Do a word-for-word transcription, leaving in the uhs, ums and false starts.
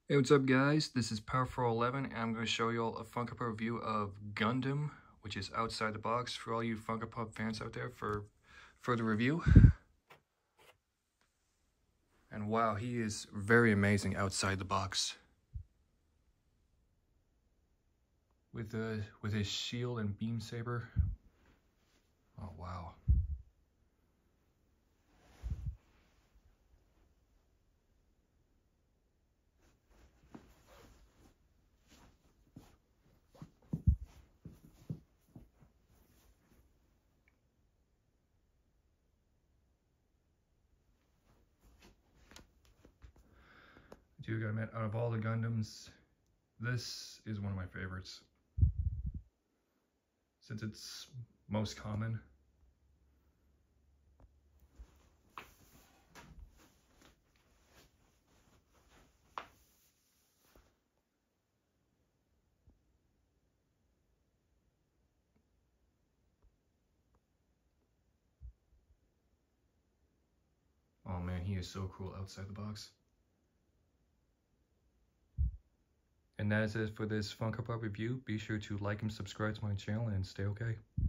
Hey, what's up guys? This is Power four eleven and I'm going to show you all a Funkopop review of Gundam, which is outside the box for all you Funkopop fans out there for further review. And wow, he is very amazing outside the box. With the with his shield and beam saber. Oh wow. I do gotta admit, out of all the Gundams, this is one of my favorites. Since it's most common. Oh man, he is so cool outside the box. And that is it for this Funkopop review. Be sure to like and subscribe to my channel and stay okay.